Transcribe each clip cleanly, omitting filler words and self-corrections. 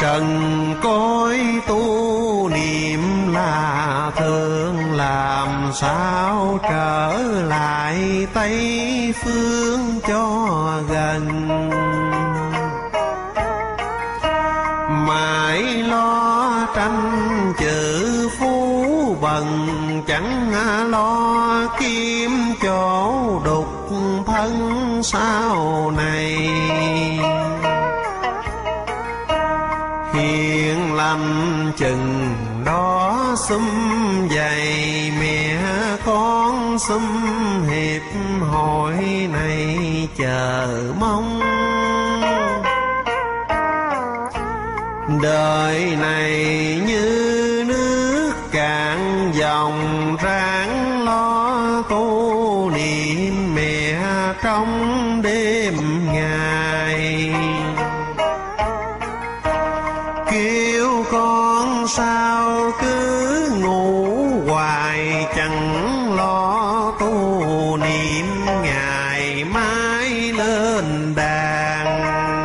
trần cõi tu niệm là thường, làm sao trở lại Tây phương cho gần. Mãi lo tranh chữ phú bần, chẳng lo kiếm chỗ đục thân sau này. Hiền lành chừng đó sum vầy, mẹ con sum hiệp hội này chờ mong. Đời này như nước cạn dòng, ráng lo tu niệm mẹ trong đêm ngày. Kêu con sao cứ ngủ hoài, chẳng lo tu niệm ngày mai lên đàn.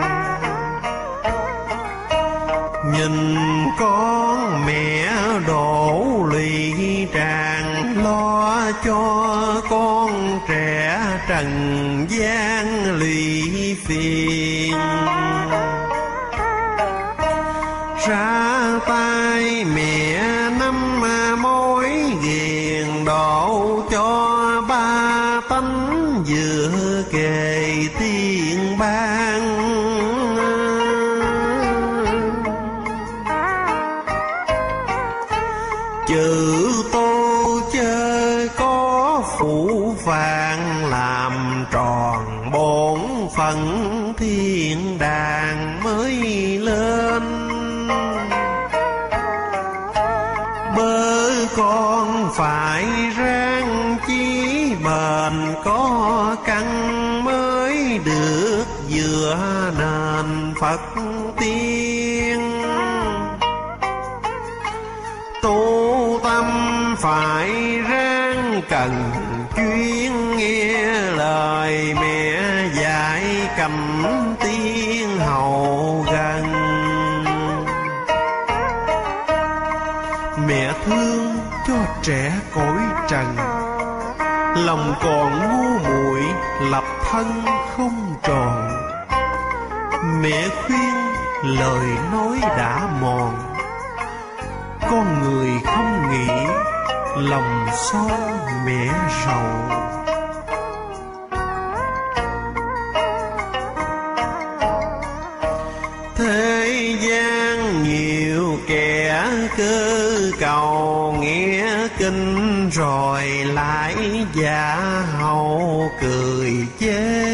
Nhìn con mẹ đổ lụy tràn, lo cho con trẻ trần gian lụy phiền. Ra tay mẹ năm mối ghiền, độ cho ba tánh vừa kề tiên ban. Chữ tô chớ có phủ vàng, làm tròn bổn phận thiên đàng mới lên. Bớ con phải ráng chí bền, có căn mới được dựa nền Phật tiên. Tu tâm phải ráng cần chuyên, nghe lời mẹ dạy cầm tiên hầu gần. Mẹ thương cho trẻ cõi trần, lòng còn ngu muội lập thân không tròn. Mẹ khuyên lời nói đã mòn, con người không nghĩ lòng son mẹ rầu. Thế gian nhiều kẻ cơ cầu, nghe kinh rồi lại giả hậu cười chê.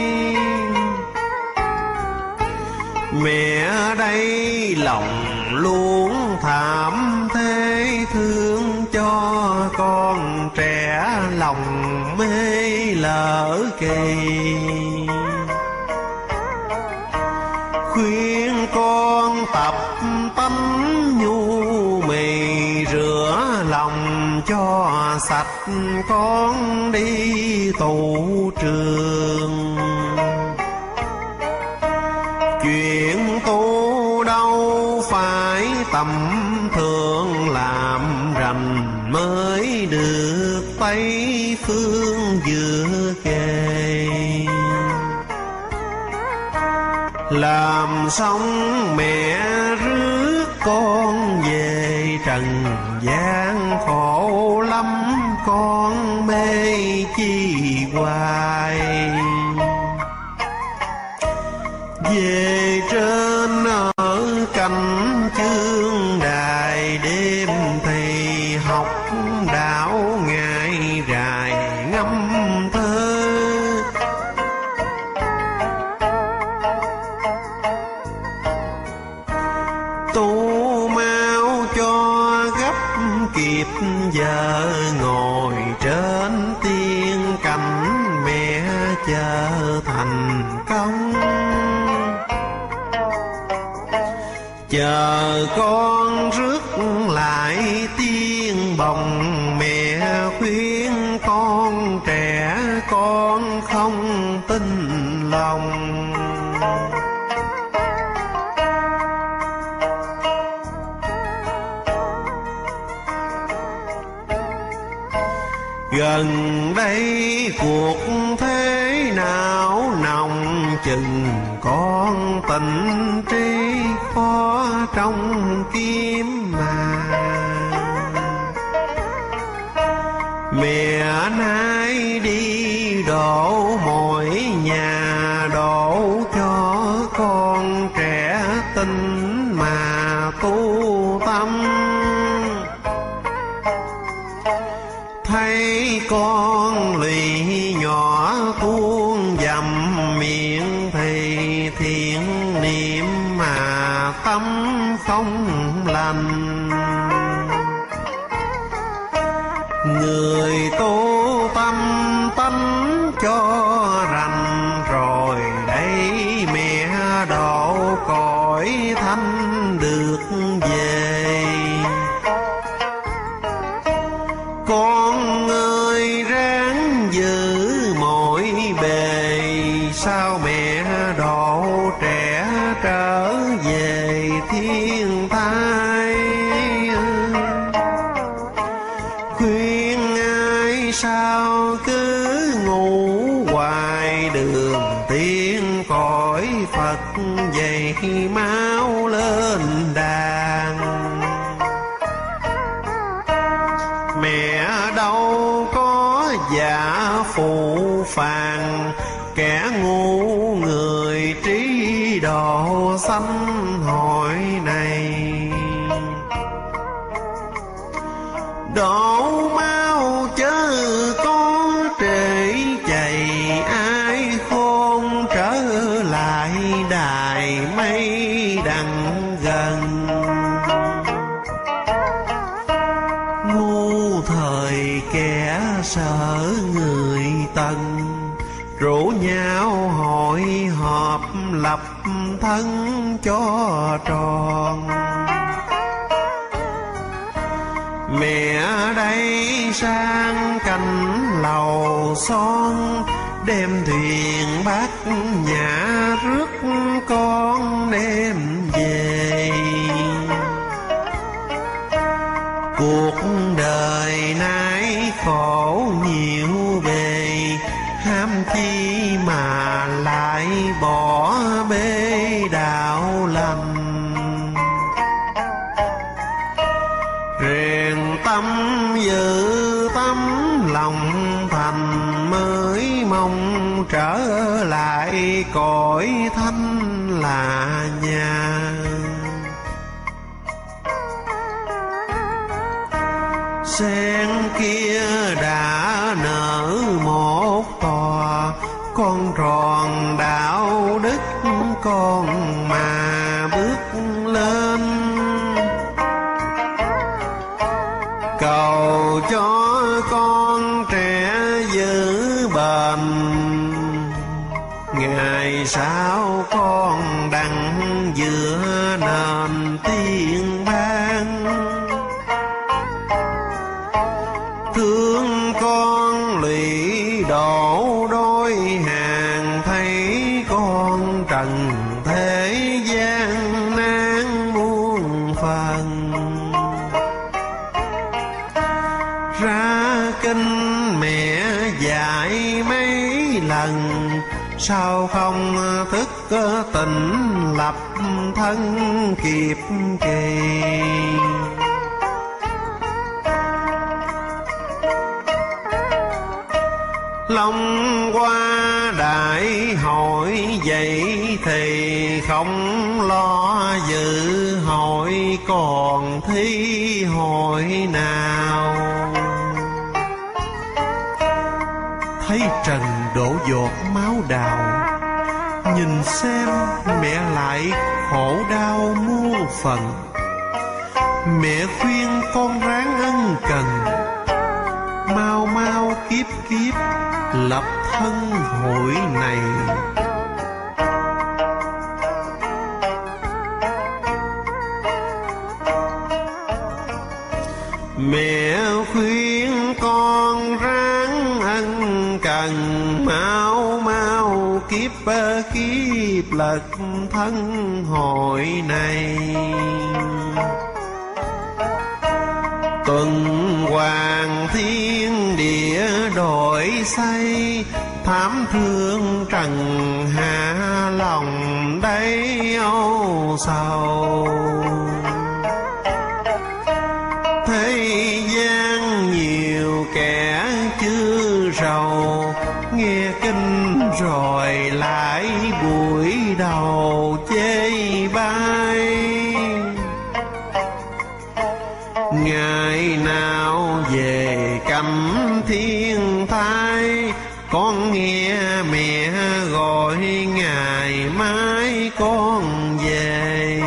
Mẹ đây lòng luôn thảm thế, thương cho con trẻ lòng mê lỡ kỳ. Khuyên con tập tánh nhu mì, rửa lòng cho sạch con đi tụ trường. Chuyện tu đâu phải tầm thường, làm rành mới được Tây phương vừa kề. Làm xong mẹ rước con về, trần gian khổ lắm con mê chi hoài. Về trên ở cạnh chương đài, đêm thì học đạo ngày rài ngâm thơ. Tu mau cho gấp kịp giờ, ngồi trên tiên cảnh mẹ chờ thành công. Chờ con rước lại tiên bồng, mẹ khuyên con trẻ con không tin lòng. Gần đây cuộc thế não nồng chừng, con tình trí khó trong kiếm mà. Mẹ nay đi đổ mỗi nhà, đổ cho con trẻ tinh mà tu tâm. Thấy con lụy nhỏ tuôn dầm miệng thì thiện niệm mà tâm không lành. Người tu tâm tánh cho rành rồi, đây mẹ độ cõi thanh được về. Con ơi ráng giữ mỗi bề, sao mẹ độ trẻ trở về thiên thai. Khuyên ai sao cứ ngủ hoài đường tiên cõi Phật, dậy máu lên đàn. Mẹ đâu có giả phụ phàng, kẻ ngu người trí độ sanh hội này. Đổ mau chớ có trễ chạy, ai khôn trở lại đài mây đằng gần. Ngu thời kẻ sợ người tần, rủ nhau hội họp lập thân cho tròn. Mẹ đây sang cánh lầu son, đem thuyền bát nhã rước con đem về. Cuộc đời nay khổ nhiều bề, ham chi mà lại bỏ bê đạo lành. Rèn tâm giữ tấm lòng thành, mới mong trở lại cõi thanh là nhà. Sen kia đã nở một tòa, con tròn đạo đức con mà bước lên. Cầu cho con trẻ giữ bền, ngày sau con đặng giữa nền tiên ban. Thương con lụy đổ đôi hàng, thấy con trần thế gian nan muôn phần. Ra kinh mẹ dạy mấy lần, sao không thức tỉnh lập thân kịp kỳ. Long qua đại hội vậy thì không lo dự hội, còn thi hội nào. Thấy trần đổ giọt máu đào, nhìn xem mẹ lại khổ đau muôn phần. Mẹ khuyên con ráng ân cần, mau mau kiếp kiếp lập thân hội này. Mẹ khuyên con ráng ân cần, mau mau kiếp kiếp lật thân hội này. Tuần hoàn thiên địa đổi xây, thảm thương trần hạ lòng đây âu sầu. Thế gian nhiều kẻ chưa rầu, nghe kinh rồi lại buổi đầu chê bai. Ngày nào về cẩm thiên thai, con nghe mẹ gọi ngày mai con về.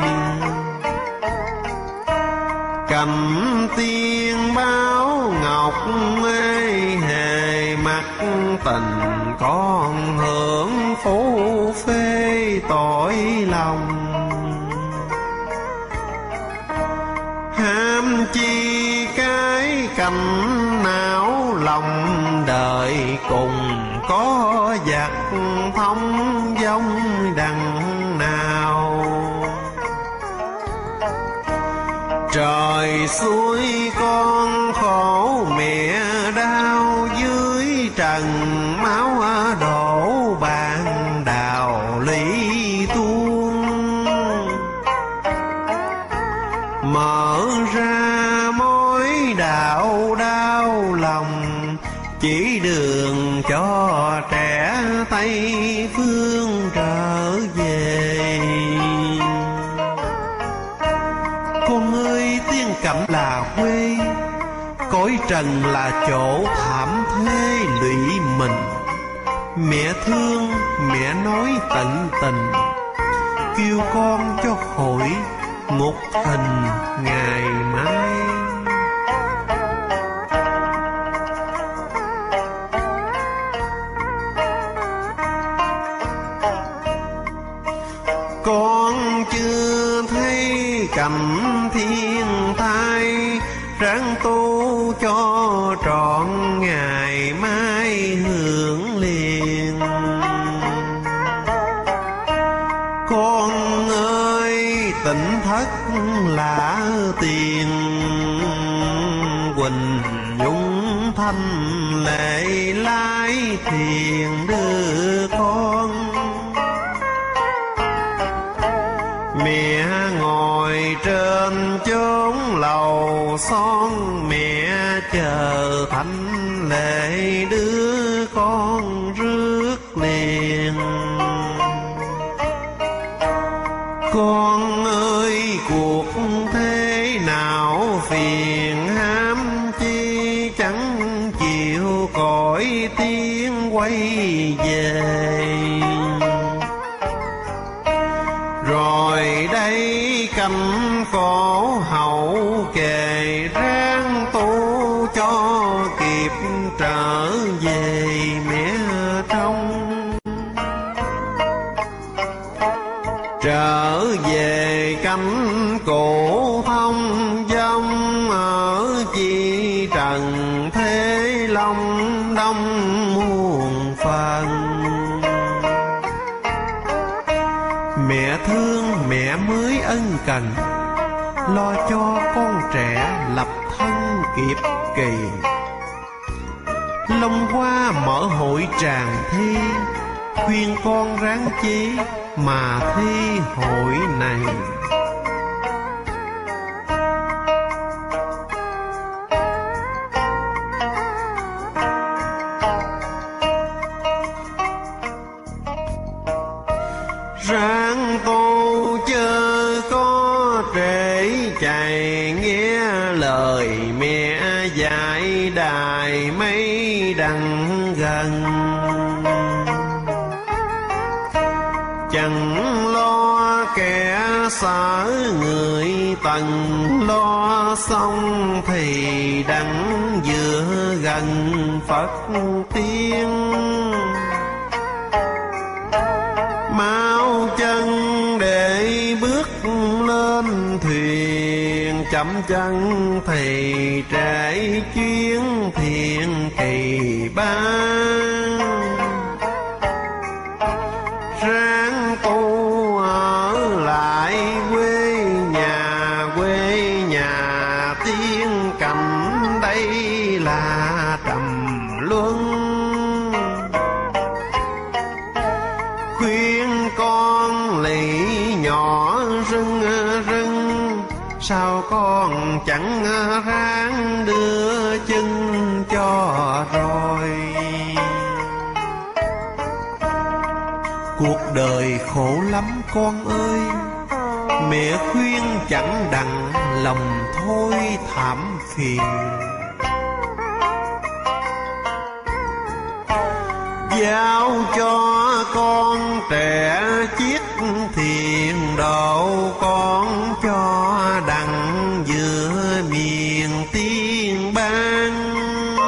Cẩm tiên báo ngọc ơi hề mặt tình, con hưởng phú phê tội lòng. Ham chi cái cảnh não lòng, đời cùng có giặc thông dông đằng nào. Trời suối con khổ mẹ đau, dưới trần máu đổ bàn đào lý tuôn. Mở ra mối đạo đau lòng, chỉ đường cho trẻ Tây phương trở về. Con ơi tiên Cẩm là quê, cõi trần là chỗ thảm thế lụy mình. Mẹ thương mẹ nói tận tình, kêu con cho khỏi ngục hình ngày mai. Con chưa thấy cẩm thiên thai, ráng tu cho trọn ngày mai hưởng liền. Con ơi tỉnh thất là tiền, Quỳnh Nhung thanh lệ lái thuyền đưa con. Mẹ ngồi trên chốn lầu son, mẹ chờ thánh lễ đưa con rước liền. Con ơi cuộc thế nào phiền ham chi, chẳng chịu cõi tiếng quay về. Rồi đây canh cổ hậu kề, ráng tu cho kịp trở về mẹ trong. Trở về cánh cổ thông dông, ở chi trần thế long đông muôn phần. Mẹ thương mẹ mới ân cần, lo cho con trẻ lập thân kịp kỳ. Long qua mở hội tràng thi, khuyên con ráng chí mà thi hội này. Ráng tu chớ có trễ chạy, nghe lời mẹ dạy đài mấy đằng gần. Chẳng lo kẻ sở người tần, lo xong thì đặng vừa gần Phật tiên. Mau chân để bước lên thuyền, chậm chân thì trễ chuyến thiện kỳ ba. Ráng tu ở lại quê nhà tiên con chẳng ráng đưa chân cho rồi. Cuộc đời khổ lắm con ơi, mẹ khuyên chẳng đặng lòng thôi thảm phiền. Giao cho con trẻ chiếc thiền độ, con cho đặng giữa miền tiên ban.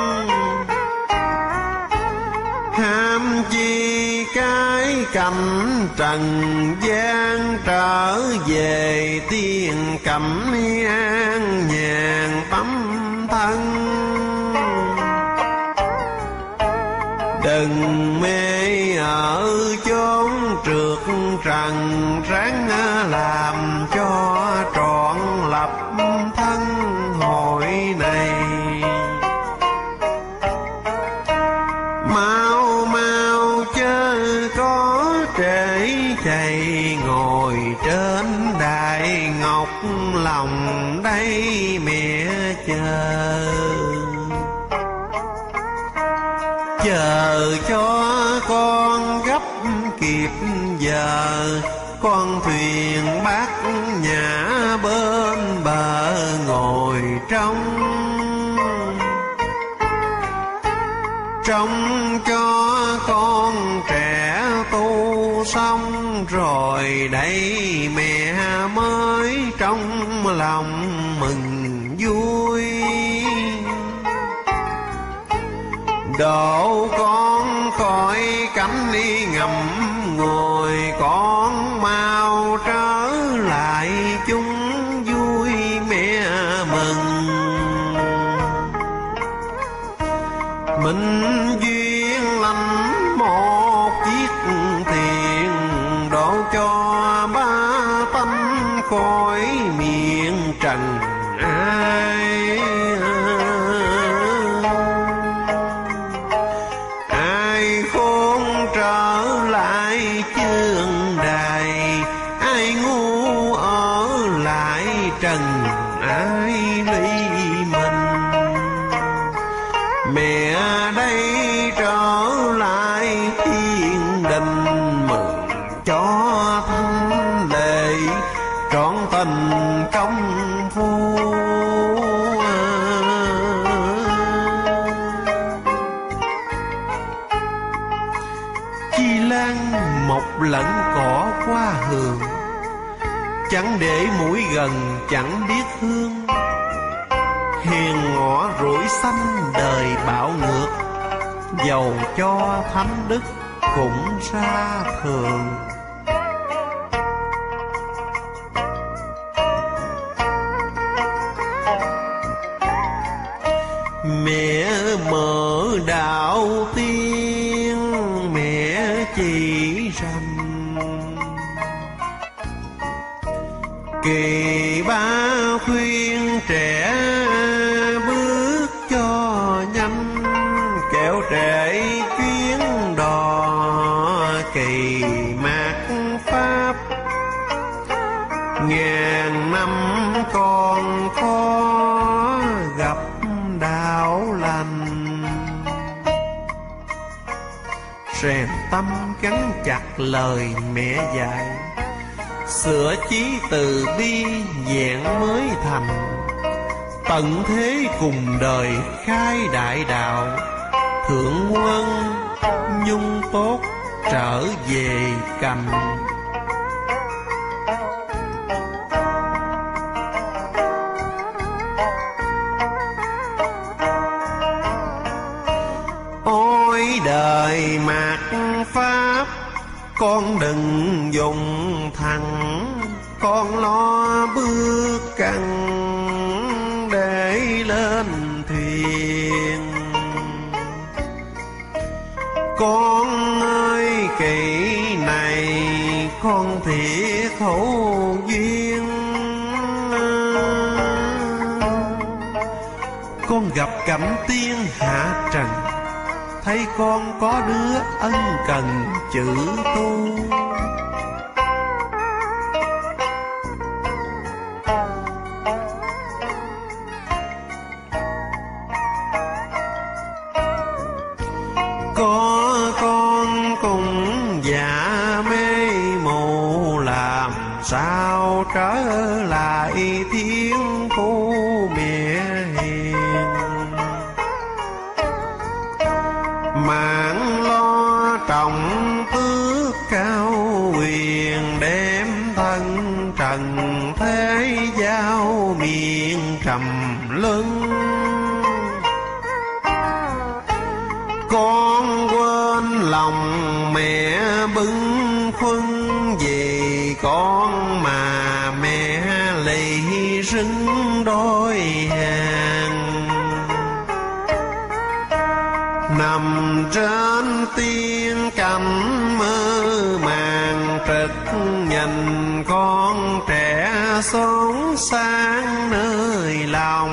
Ham chi cái cảnh trần gian, trở về tiên cẩm an nhàn tấm thân. Đừng mê ở chốn trượt trần, ráng làm cho trọn lập thân hội này. Mau mau chớ có trễ chạy, ngồi trên đài ngọc lòng đây mẹ chờ. Chờ cho con gấp kịp giờ, con thuyền bát nhã bên bờ ngồi trông. Trông cho con trẻ tu xong rồi đây mẹ mới trong lòng mừng vui. Độ con khỏi cánh đi ngầm ngồi, con mau trở lại chung vui mẹ mừng. Mình duyên lành một chiếc thuyền, độ cho ba tánh khỏi miệng trần ai. Ai khôn trở lại chương đài, ai ngu ở lại trần ai ly mình. Mẹ đây trở lại thiên đình, mừng cho thanh lệ trọn tình công phu. Chi lan mọc lẫn cỏ qua hường, chẳng để mũi gần chẳng biết hương. Hiền ngõ rủi xanh đời bạo ngược, dầu cho thánh đức cũng ra thường. Mẹ mở đạo tiên, mẹ chỉ rành kỳ ba khuyên trẻ bước cho nhanh, kẻo trễ chuyến đò kỳ mạt pháp. Ngàn năm còn khó gặp đạo lành, rèn tâm gắn chặt lời mẹ dạy. Sửa chí từ bi vẹn mới thành, tận thế cùng đời khai đại đạo. Thượng quân nhung tốt trở về cành, ôi đời mạt pháp. Con đừng dùng thẳng, con lo bước căng để lên thuyền. Con ơi kỳ này con thiệt hữu duyên, con gặp cảnh tiên hạ trần, thấy con có đứa ân cần chữ tu. sao trở lại thiên thu mẹ hiền. Mạng lo trọng tước cao quyền, đem thân trần thế giao miền trầm lưng. Con quên lòng mẹ bưng khuâng, vì con mà mẹ lì rưng đôi hàng. Nằm trên tiên cảnh mơ màng, trực nhìn con trẻ xốn sáng nơi lòng.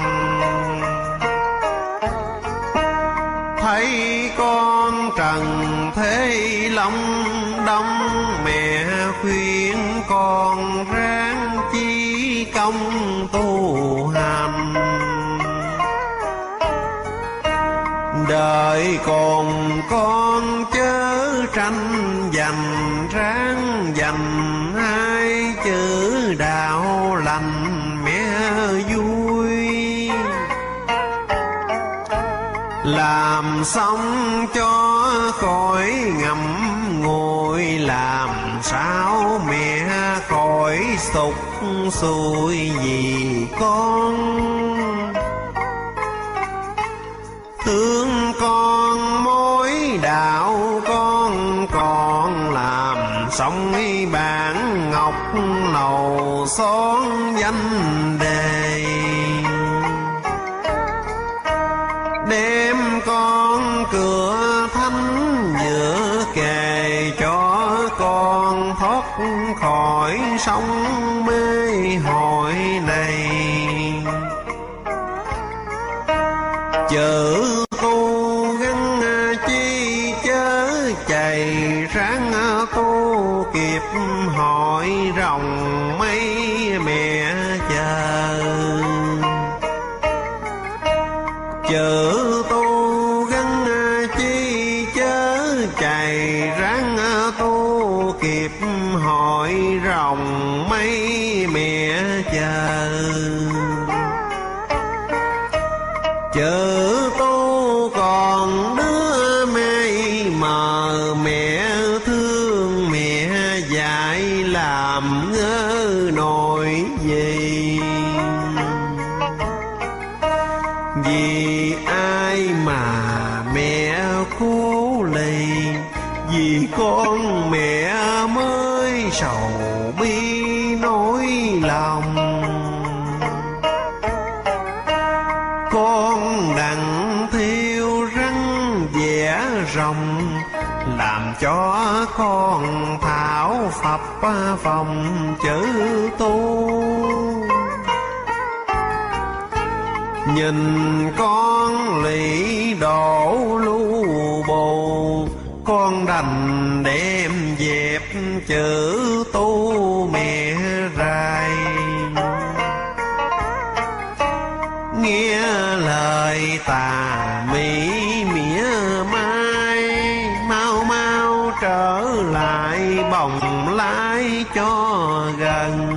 Thấy con trần thế long đong, mẹ khuyên con ráng chí công tu hành. Đời còn con chớ tranh giành, ráng dành hai chữ đạo lành mẹ vui. Làm xong cho khỏi ngậm ngùi, làm sao mẹ khỏi sụt sùi vì con. Thương con mối đạo con còn, làm xong bản ngọc lầu son danh đề. Đem con cửa thánh giữa kề, cho con thoát khỏi sông mê hội này. Chữ tu gắn chi chớ chạy, ráng tu kịp hỏi rồng mây mẹ chờ. Chữ tu gắn chi chớ chạy, ráng tu kịp hỏi rồng mây mẹ chờ. Chữ tu còn đứa mê mờ, mẹ thương mẹ dạy làm ngơ nổi gì. Vì ai mà mẹ khổ lì, vì con mẹ mới sầu bi nỗi lòng. Con đặng thiêu rắn vẽ rồng, làm cho con thảo phập phòng chữ tu. Nhìn con lì đổ lu bù, con đành đem dẹp chữ tu mẹ rai. Nghe lời tà mỹ mỉa mai, mau mau trở lại bồng lái cho gần.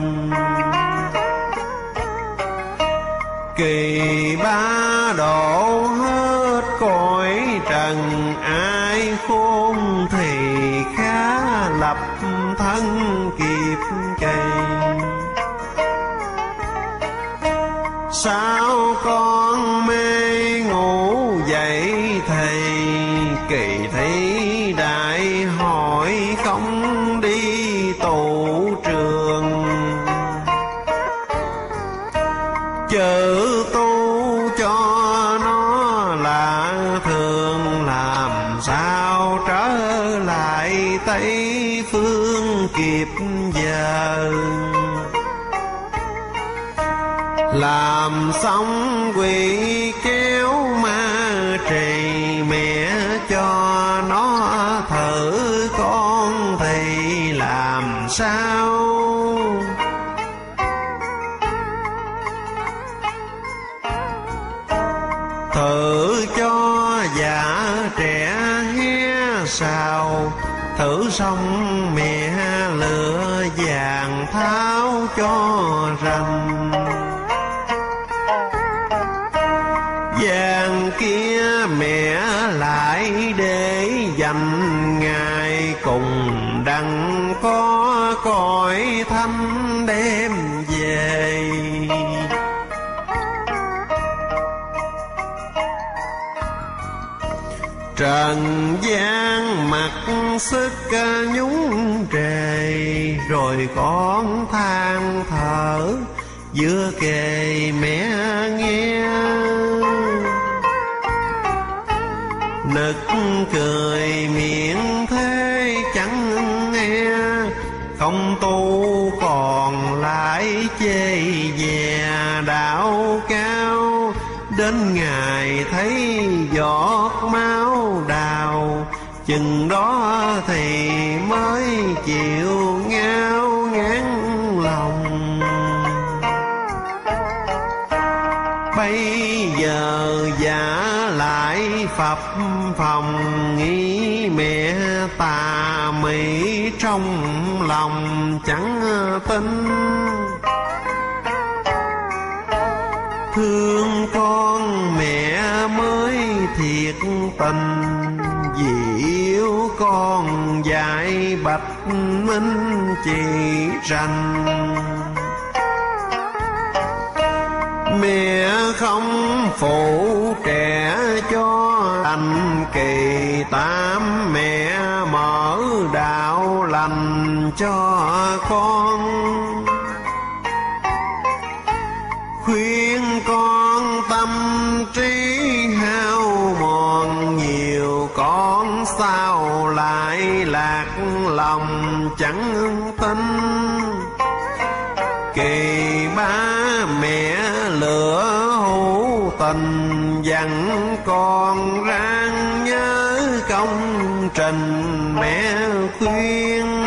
Kỳ ba độ hết cõi trần, ai khôn thì khá lập thân kịp kỳ. Sao con mê ngủ dậy thì, kỳ thi đại hỏi không đi tụ trường. Chữ tu cho nó là thường, làm sao trở lại Tây phương kịp giờ. Làm xong quỷ kéo ma trì, mẹ cho nó thử con thì làm sao. Thử cho già trẻ hé sao, thử xong mẹ lựa về vàng tháo cho rành. Vàng kia mẹ lại để dành ngày cùng đặng có cõi thăm đem về. Trần gian mặc sức nhúng trề, rồi con than thở giữa kề mẹ nghe. Nực cười miệng thế chẳng nghe, không tu còn lại chê dè đạo cao. Đến ngày thấy giọt máu đào, chừng đó thì mới chịu ngao ngán lòng. Bây giờ giả lại phập phồng, nghĩ mẹ tà mị trong lòng chẳng tin. Thương con mẹ mới thiệt tình, vì yêu con dạy bạch minh chỉ rành. Mẹ không phụ trẻ cho anh kỳ tám, mẹ mở đạo lành cho con. Khuyên con tâm trí hao mòn nhiều, con sao lại lạc lòng chẳng tin. Kỳ ba mẹ lửa hữu tình, dặn con ráng nhớ công trình mẹ khuyên.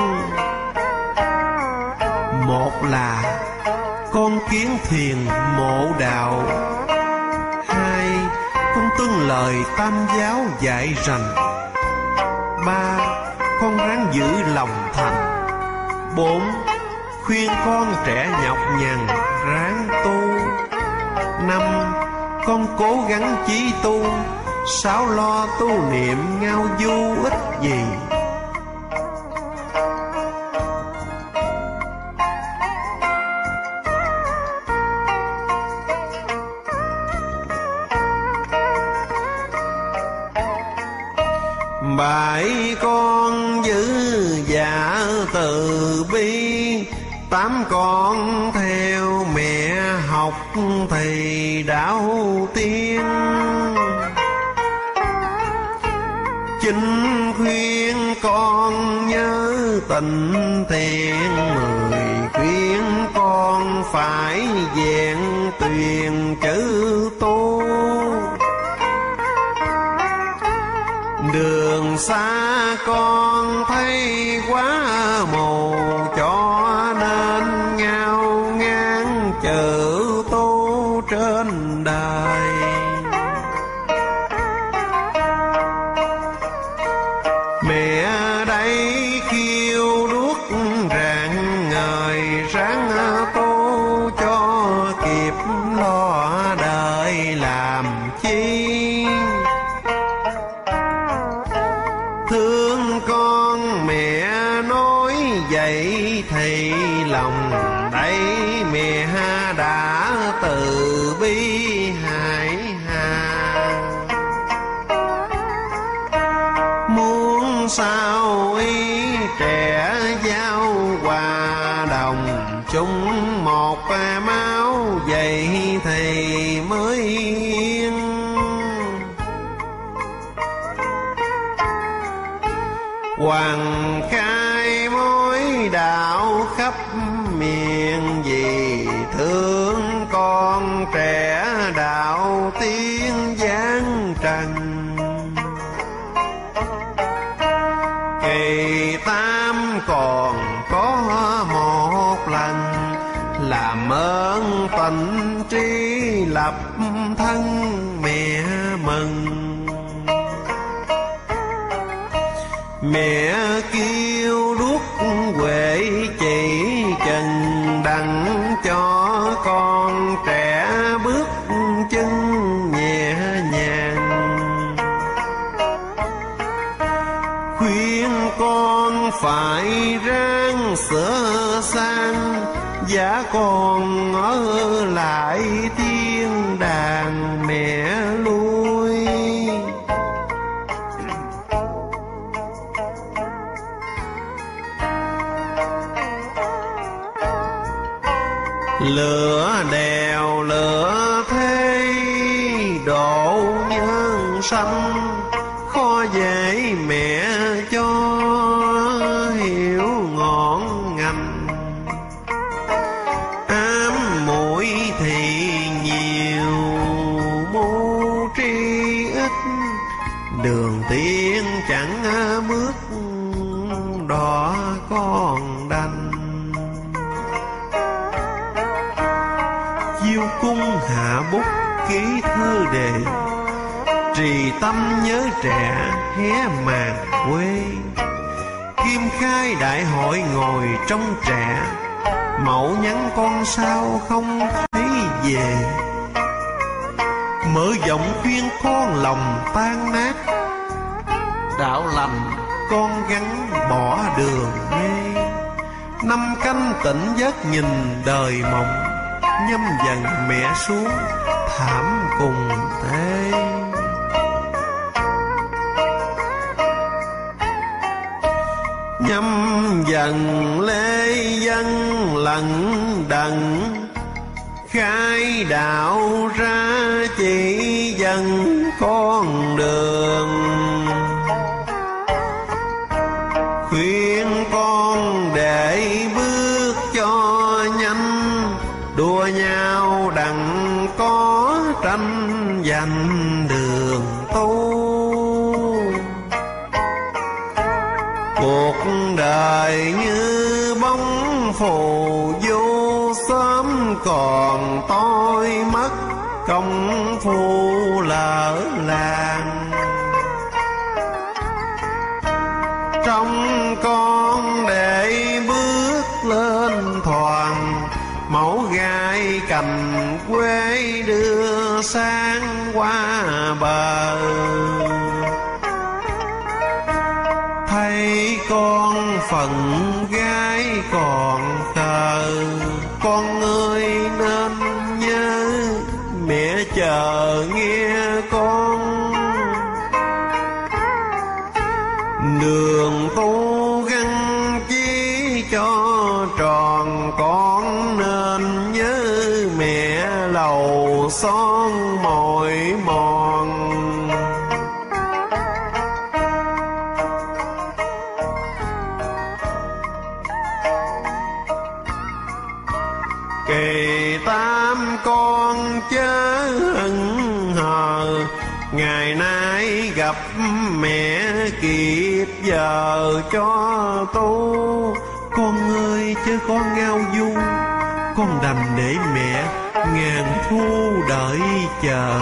Một là con kiến thiền mộ đạo, hai con tuân lời tam giáo dạy rành, ba con ráng giữ lòng thành, bốn khuyên con trẻ nhọc nhằn ráng tu, năm con cố gắng chí tu, sáu lo tu niệm ngao du ít gì. Bảy con giữ dạ từ bi, tám con theo mẹ học thầy đạo tiên. Chín khuyên con nhớ tình thiện, mười khuyên con phải vẹn tuyền chữ tu. Đường xa con thấy quá mù, cho nên ngao ngán chữ tu trên đời. Mẹ đây khiêu đuốc rạng ngời, ráng tu cho kịp lo đời làm chi. Thương con mẹ nói vậy thì lòng đây mẹ đã từ bi hải hà. Muốn sao ý trẻ giao hòa đồng, chung một máu vậy thì mới yên. Hoàng khai mối đạo khắp miền, vì thương con trẻ đạo tiên giáng trần. Kỳ tam còn có một lần, làm ơn tình trí lập thân mẹ mừng. Mẹ kêu đuốc huệ chè sang, giá con ở lại thiên đàng mẹ lui. Lửa đèo lửa thế độ nhân sanh, khó dễ mẹ cho hiểu ngọn ngành. Ám muội thì nhiều, mưu tri ít, đường tiên chẳng bước đỏ con đành. Diêu cung hạ bút ký thơ đề, trì tâm nhớ trẻ hé màn quê. Kim khai đại hội ngồi trong trẻ, mẫu nhắn con sao không thấy về. Mở giọng khuyên con lòng tan nát, đạo lành con gắn bỏ đường mê. Năm canh tỉnh giấc nhìn đời mộng, nhâm dần mẹ xuống thảm cùng thế. Nhâm dần lê dân lận đận, khai đạo ra chỉ dần con đường. Khuyên con để bước cho nhanh, đua nhau đặng có tranh giành đường tu. Cuộc đời như bóng phù du, sớm còn tôi mất công phu lỡ làng. Trong con để bước lên thoàn, mẫu gai cành quê đưa sang qua bờ. Thấy con phận gái còn khờ, con ơi nên nhớ mẹ chờ nghe con. Đường tu gắn chí cho tròn, con nên nhớ mẹ lầu son mỏi mòn. Kỳ tam con chớ hững hờ, ngày nay gặp mẹ kịp giờ cho tu. Con ơi chớ có ngao du, con đành để mẹ ngàn thu đợi chờ.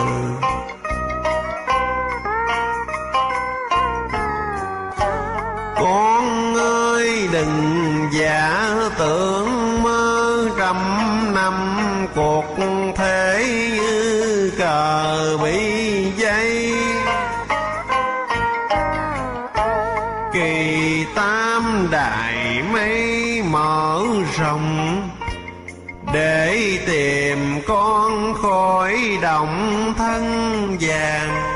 Con ơi đừng giả tưởng mơ, trăm năm cuộc thế như cờ bị dây. Kỳ tam đại mây mở rộng, để tìm con khỏi động thân vàng.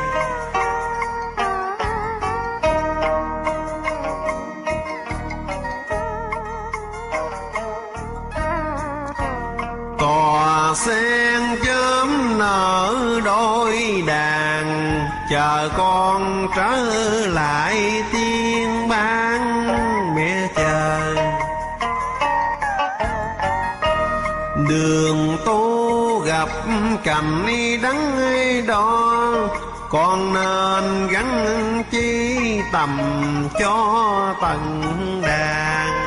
Cò sen chớm nở đôi đàn, chờ con trở lại tiên ban mẹ chờ. Đường tu gặp cảnh đắng đo, con nên gắn chi tầm cho tận đàn.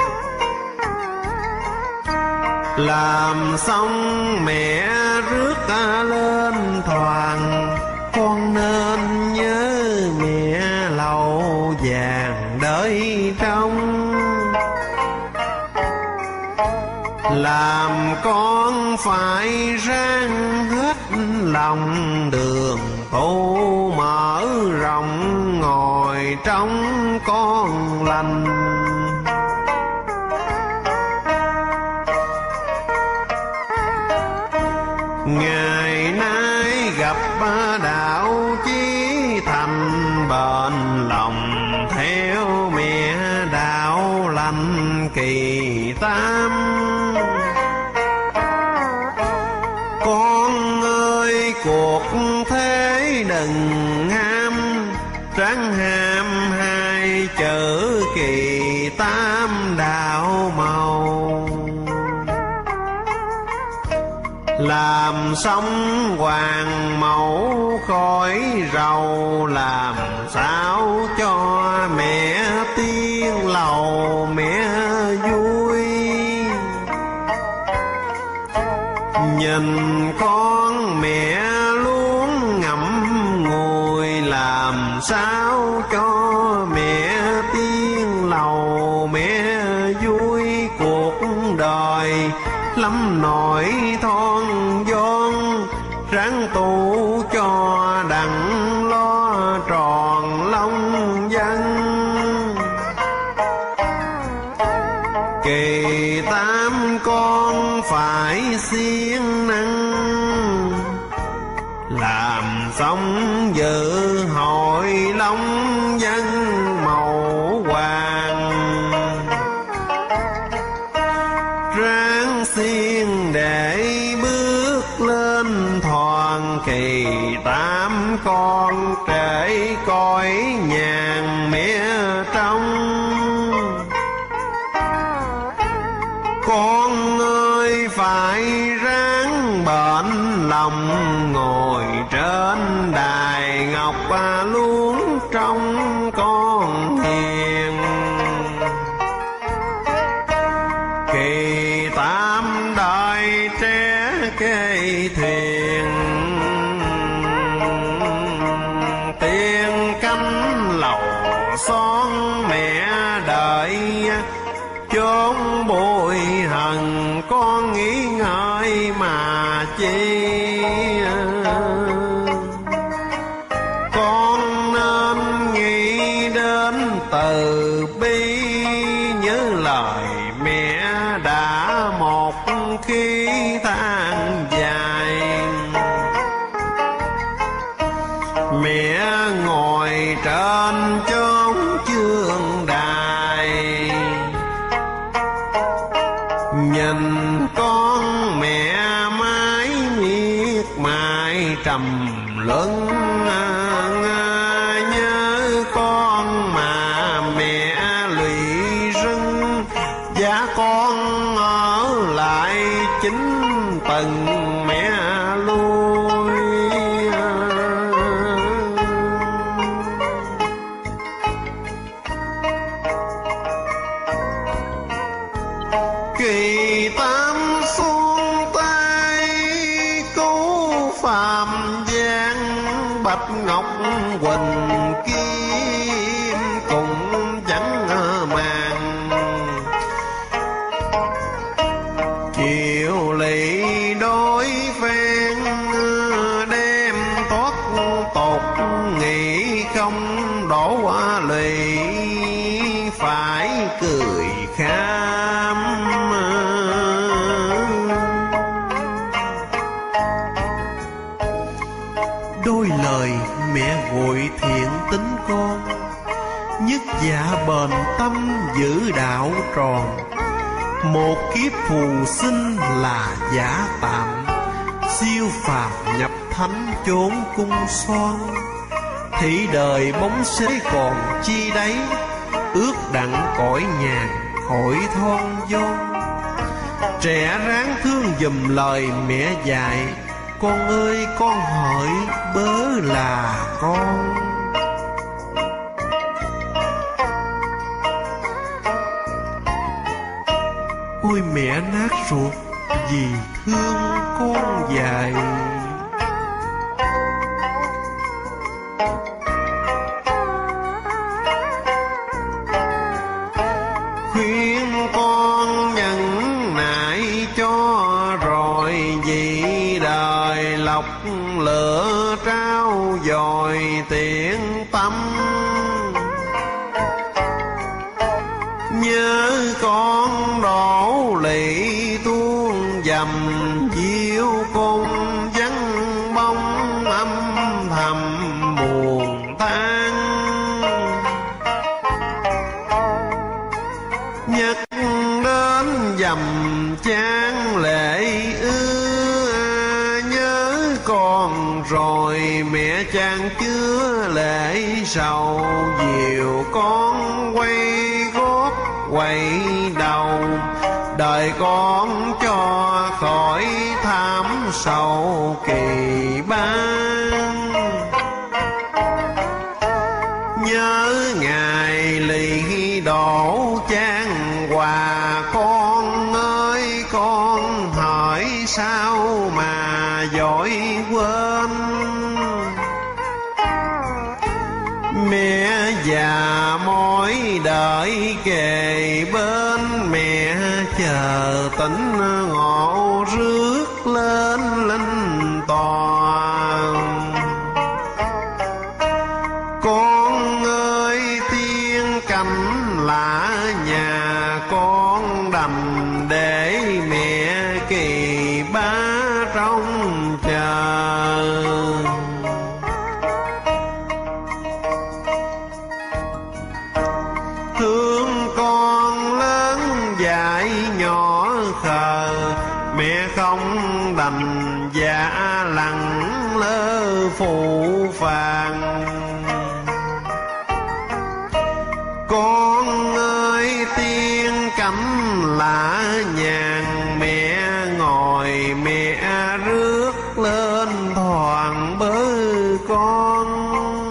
Làm xong mẹ rước lên thoàn, con nên nhớ mẹ lầu vàng đợi trong. Làm con phải ráng hết lòng, đường tu mở rộng ngồi trong con lành. Ngày nay gặp đạo chí thành bền lòng, theo mẹ đạo lành kỳ tam. Con ơi cuộc thế đừng ham, ráng ham hai chữ kỳ tam đạo màu. Làm sống hoàng mẫu khỏi rầu, làm sao cho mẹ tiên lầu mẹ vui. Nhìn con mẹ luôn ngậm ngùi, làm sao cho mẹ tiên lầu mẹ vui. Cuộc đời lắm nỗi thon vón, ráng tu cho đặng lo tròn long dân. Kỳ tam con phải siêng năng, làm xong dự hội long dân màu hoàng. Ráng siêng để bước lên thoàn, kỳ tam con trễ cõi nhàn mẹ trong. Con ơi phải ráng bền lòng, ngồi trên đài ngọc luôn trong con hiền. Kỳ tam đời trẻ cây thuyền, tiên cánh lầu son mẹ đợi. Chốn bụi hằn con nghĩ ngợi mà chi, con nên nghĩ đến từ bi. Nhớ lời mẹ đã một khi than dài, mẹ ngồi trên chốn chương đài. Nhìn con mẹ mãi miệt mài trầm luân, nhớ con mà mẹ lụy rưng. Giá con ở lại chính từng mẹ lui. Kỳ tam xuống tay cứu phàm gian, bạch ngọc quỳnh kim cũng chẳng màng. Chịu lì đối phen đem thoát tột, nghĩ không đổ lì phải cười kham. Đôi lời mẹ gọi thiện tính con, nhất dạ bền tâm giữ đạo tròn. Một kiếp phù sinh là giả tạm, siêu phàm nhập thánh chốn cung son. Thị đời bóng xế còn chi đấy, ước đặng cõi nhàn khỏi thon vong. Trẻ ráng thương giùm lời mẹ dạy, con ơi con hỡi bớ là con. Ôi mẹ nát ruột vì thương con dại. Khuyên con nhận nại cho rồi, vì đời lọc lửa trao dồi tiện tâm. Nhớ con đổ lì tuôn dầm diêu cung, chan lệ ưa. Nhớ con rồi mẹ chan chứa lệ sầu, dìu con quay gót quay đầu, đời con cho khỏi thảm sầu kỳ ban. Nhớ ngày lì đổ chan hòa, con ơi con hỏi sao mà dội quên. Mẹ già mỏi đợi kề bên, mẹ chờ tỉnh ngộ rước lên linh toàn. Con ơi tiên cảnh lạ nhà, con đành để mẹ kỳ bá trong chờ. Thương con lớn dại nhỏ khờ, mẹ không đành dạ lặng lơ phụ phàng. Con ơi tiên cảnh lạ nhàn, mẹ ngồi mẹ rước lên thoảng bớ con.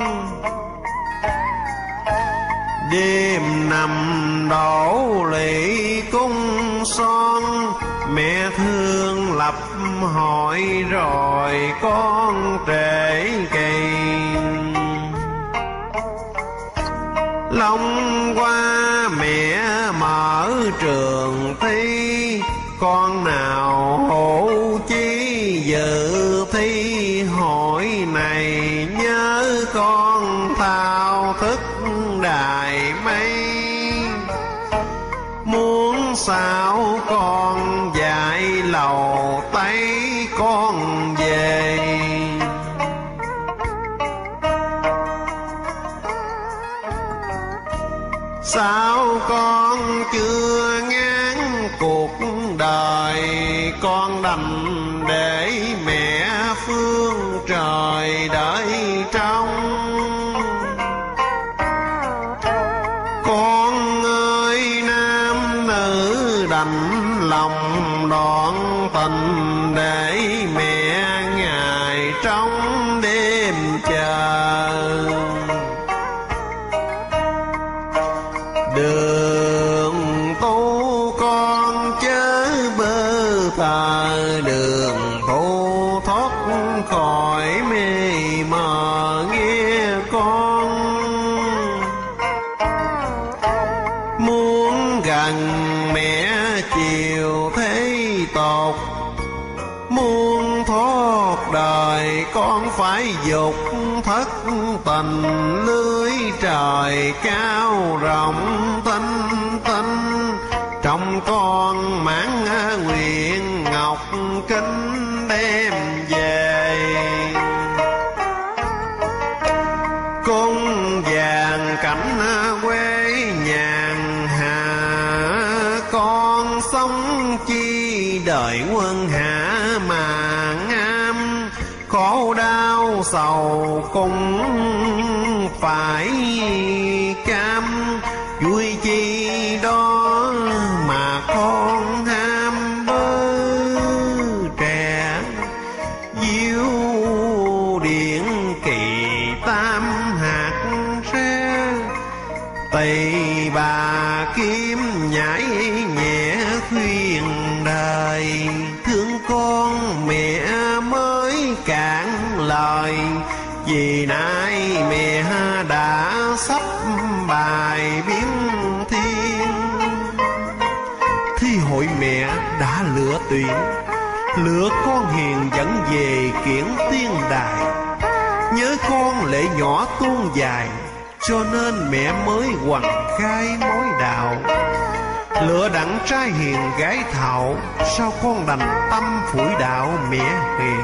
Đêm nằm đổ lệ cung son, mẹ thương lập hỏi rồi con trễ kỳ. Long qua mẹ mở trường thi, con nào hổ chí dự thi hỏi này. Nhớ con thao thức đài mây, muốn sao con dạy lầu tay con về. Sao con chưa ngán cuộc đời, con đành để mẹ phương trời đợi trong. Con ơi nam nữ đành lòng đoạn tình, để mẹ ngày trong đêm chờ. Đường tu con chớ bơ phờ, đường tu thoát khỏi mê mờ nghe con. Muốn gần mẹ chiều thế tột, muốn thoát đời con phải dục thất tình. Lưới trời cao rộng tinh tinh, trong con mãn nguyện ngọc kính đem về. Cung vàng cảnh quê nhàn hà, con sống chi đời quân hạ mà ngam. Khổ đau sầu cũng phải cam, vui chi đó mà con ham bơ trẻ. Diêu điện kỳ tam hạt ra, tỳ bà kim nhảy nhẹ khuyên đời. Thương con mẹ mới cạn lời, vì nay mẹ đã sắp bài biến thiên. Thi hội mẹ đã lựa tuyển, lựa con hiền dẫn về kiển tiên đài. Nhớ con lễ nhỏ tuôn dài, cho nên mẹ mới hoằng khai mối đạo. Lựa đặng trai hiền gái thạo, sao con đành tâm phủi đạo mẹ hiền.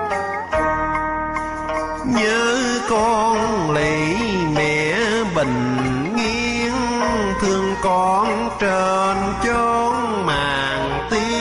Nhớ con lạy mẹ bình yên, thương con trên chốn màn tiên.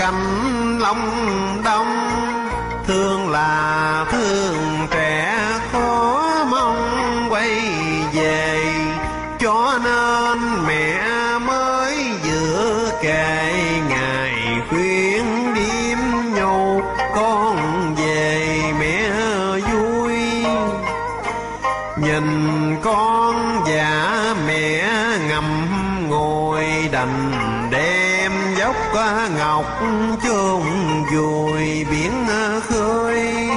cánh long đông. Thương là thương trẻ khó mong quay về, cho nên mẹ mới vừa kể ngày khuyên đêm nhột con về mẹ vui. Nhìn con và mẹ ngậm ngồi đành đem dốc ngọc chôn vùi biển khơi.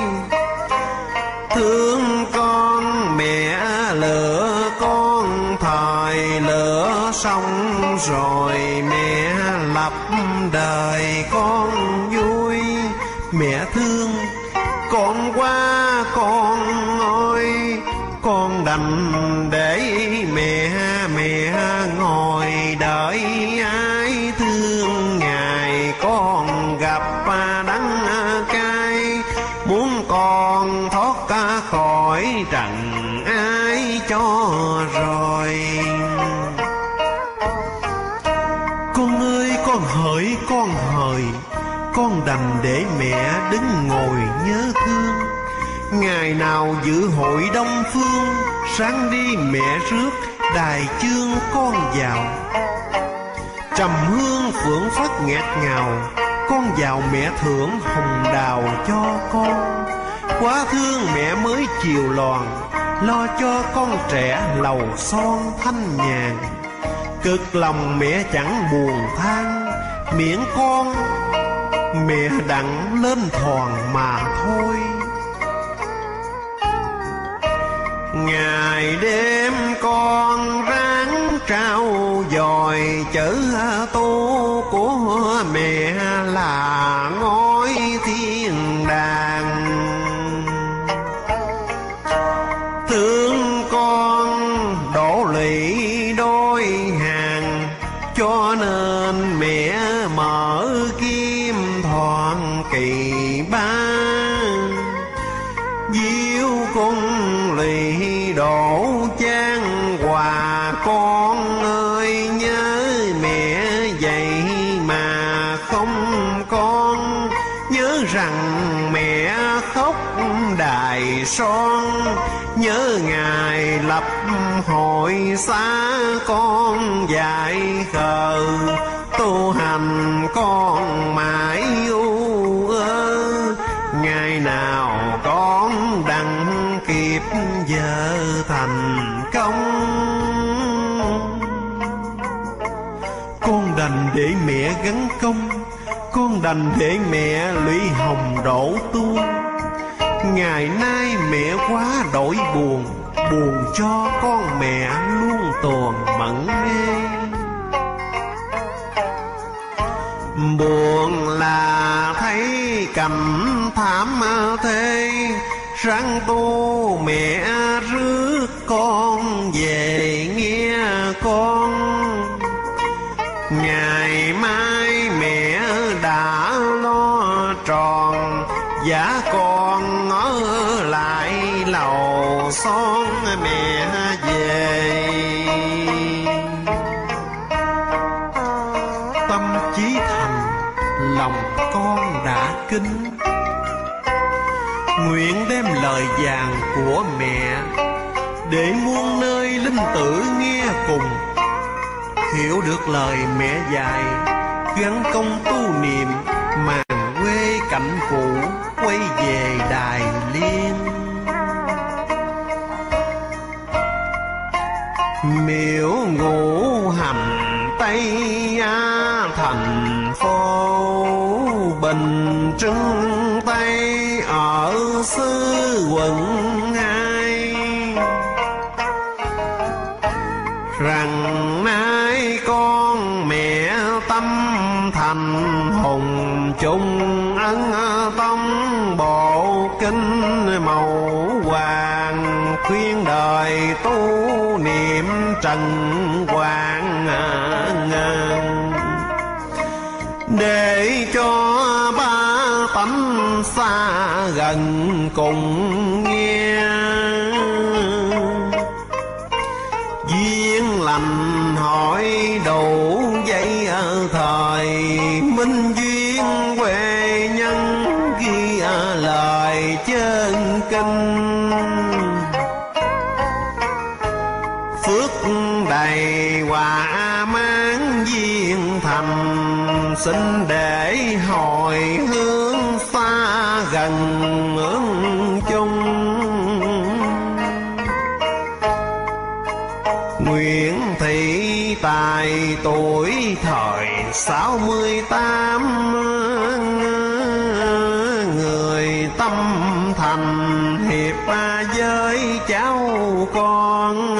Thương con mẹ lỡ con thời lỡ xong rồi mẹ lập đời con vui. Mẹ thương con quá con ơi, con đành để mẹ ngồi đợi ai thương ngày con gặp đắng cay. Muốn con thoát khỏi trần ai cho rồi. Con ơi con hỡi con hời, con đành để mẹ đứng ngồi nhớ thương. Ngày nào dự hội đông phương, sáng đi mẹ rước đài chương con vào. Trầm hương phượng phất ngạt ngào, con vào mẹ thưởng hồng đào cho con. Quá thương mẹ mới chiều loàn, lo cho con trẻ lầu son thanh nhàn. Cực lòng mẹ chẳng buồn than, miễn con mẹ đặng lên thoàn mà thôi. Ngày đêm con ráng trao dồi chữ tu của mẹ là ngôi thiên đàng. Thương con đổ lì đôi hàng, cho nên mẹ mở kim thoảng kỳ ba. Diêu cung lì đổ chan hòa con ơi, nhớ mẹ vậy mà không con. Nhớ rằng mẹ khóc đài son, nhớ ngày lập hội xa con dạy khờ. Tu hành con mãi u ơ, ngày nào con đặng kịp vợ thành công. Con đành để mẹ gắn công, con đành để mẹ lụy hồng đổ tu. Ngày nay mẹ quá đổi buồn, buồn cho con mẹ luôn tuồn mẫn mê. Buồn là thấy cảnh thảm thế, ráng tu mẹ rước con về nghe con. Ngày mai mẹ đã lo tròn, giá con ở lại lầu son mẹ về. Tâm chí thành, lòng con đã kính, nguyện đem lời vàng của mẹ để muôn nơi linh tử nghe cùng. Hiểu được lời mẹ dạy, gắn công tu niệm, màn quê cảnh cũ quay về Đài Liên. Miễu ngũ hành Tây Á thành phố, Bình Trưng Tây ở xứ quận 2. Rằng nay con mẹ tâm thành hùng chung ân tông bộ kinh màu hoàng, khuyên đời tu niệm trần hoàng để cho ba tánh xa gần cùng nghe. Duyên lành hỏi đủ dây thời minh duyên xin để hồi hướng xa gần ứng chung. Nguyễn Thị Tài tuổi thời 68, người tâm thành hiệp với cháu con.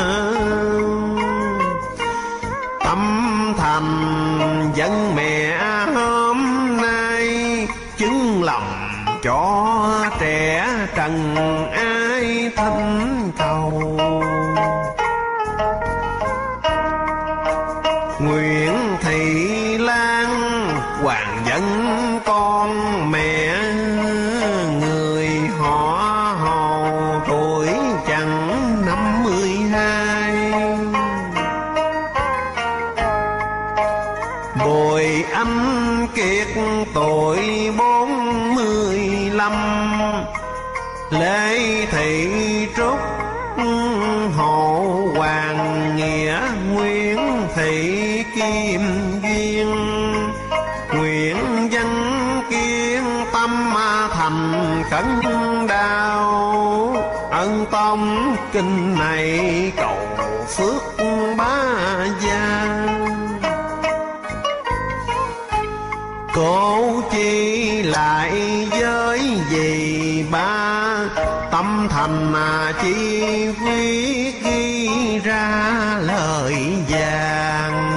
Tâm thành dân mẹ hôm nay, chứng lòng cho trẻ trần ai thỉnh cầu. Nguyễn Thị Lan hoàng dân con mẹ, người họ Hồ tuổi chẳng 52. Bùi Anh Kiệt tuổi 45, Lê Thị Trúc Hộ Hoàng Nghĩa, Nguyễn Thị Kim Duyên, Nguyễn Văn Kiên tâm thành cấn đao. Ân tông kinh này cầu phước bá gia, cố chi lại với gì ba. Tâm thành chi quyết ghi ra lời vàng.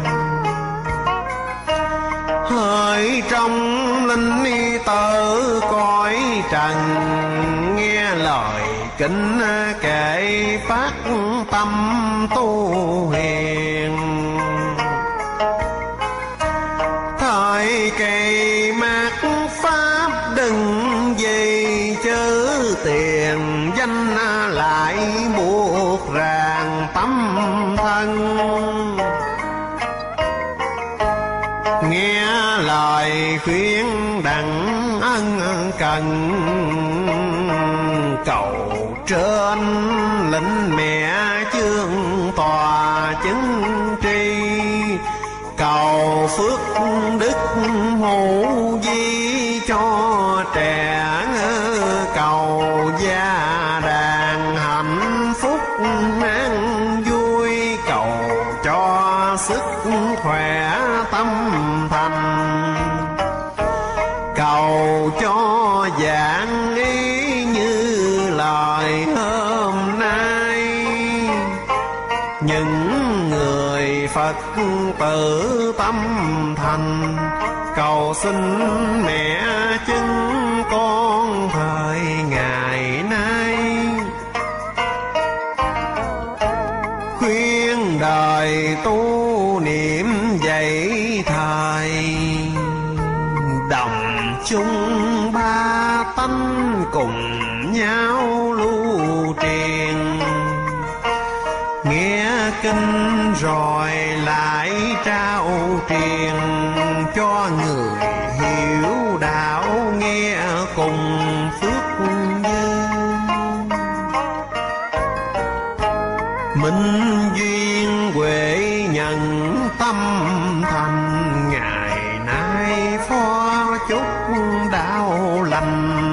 Hỡi trong linh tử cõi trần, nghe lời kính kệ phát tâm tu hiền. Thời kỳ mạt pháp đừng vì chớ tiền danh, lại buộc ràng tâm thân. Nghe lời khuyên đặng ân cần, cầu trên lĩnh mẹ chương tòa chứng tri. Cầu phước đức hữu vi cho trẻ, cầu gia đàn hạnh phúc an vui. Cầu cho sức khỏe tâm thành, cầu cho giảng ý như lời hôm nay. Những người Phật tử tâm thành, cầu xin mẹ chứng con thời ngày nay. Khuyên đời tu niệm dạy thời, đồng chung ba tánh cùng nhau lưu truyền. Nghe kinh rồi lại trao truyền, cho người hiểu đạo nghe cùng phước duyên. Minh duyên huệ nhận tâm thành, ngày nay phó chúc đạo lành